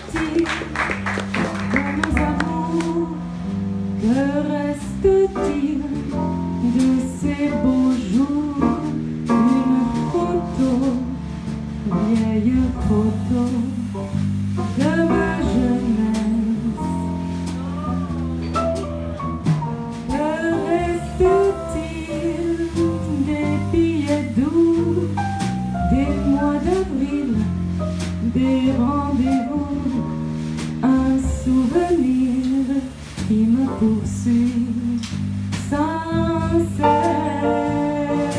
reste-t-il de nos amours? Que reste-t-il de ces beaux jours? Une photo, vieille photo de ma jeunesse. Que reste-t-il des billets doux, des mois d'avril, des rendez-vous, un souvenir qui me poursuit sans cesse.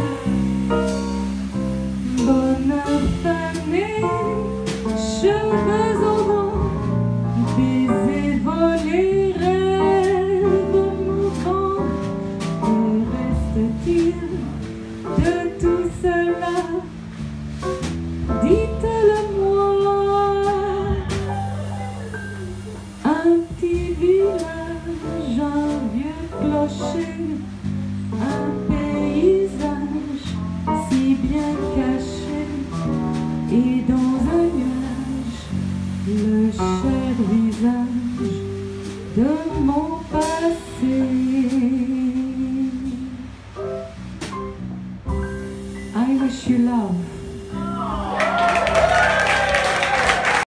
Bonne fanée, cheveux au vent, baisers volés, rêves mouvants. Que reste-t-il de tout cela? Dites-le-moi. Un petit village, un vieux clocher, un paysage si bien caché, et dans un nuage le cher visage de mon passé. I wish you love.